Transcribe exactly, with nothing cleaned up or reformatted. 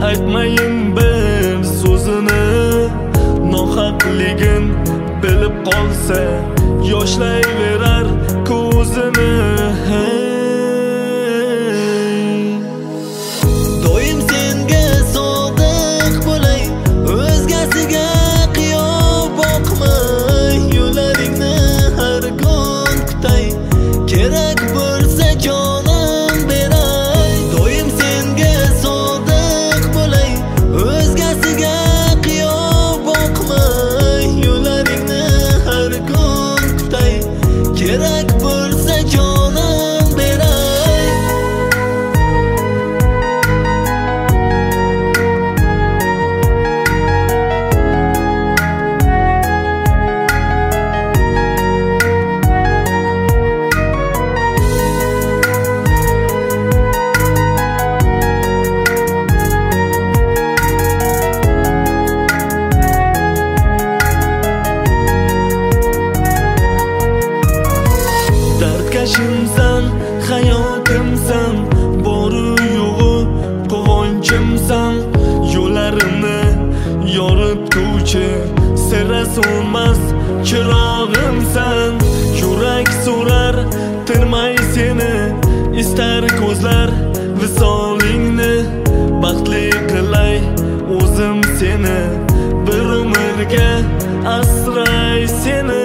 aytmayin bir so'zini, nohaqligin bilib qolsa yoshlayverar ko'zini. Doim senga sodiq bo'lay, o'zgasiga qiyo boqmay, yo'llaringni har kun kutay, kerak bo'lsa jonim beray. Doim senga sodiq bo'lay, o'zgasiga qiyo boqmay, yo'llaringni har kun kutay, kerak bo'lsa jonim beray. Dardkashimsan, hayotimsan, boru yo'g'i quvonchimsan, yo'llarimni yorituvchi sira so'nmas chirog'imsan. Yurak so'rar tinmay seni, istar ko'zlar visolingni, baxtli qilay o'zim seni, bir umrga asray seni.